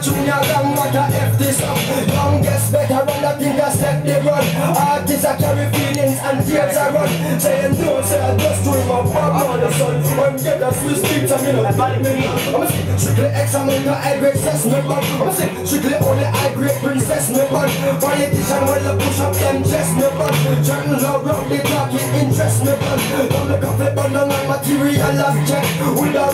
junior gang, what a F this up. Youngest veteran, I think I step the run. Artists I carry feelings and tears I run. Saying no, say I just dream of Bob on the sun. When get a Swiss beats, I'm in a body me. I'ma say, strictly X, I'm in the high grade cess, me bun. I'ma say, strictly only high grade princess, me bun. Politician, well, I push up them chest, me bun. Certain love, rock, they talk, it interest me bun. Don't look up, flip on my material object.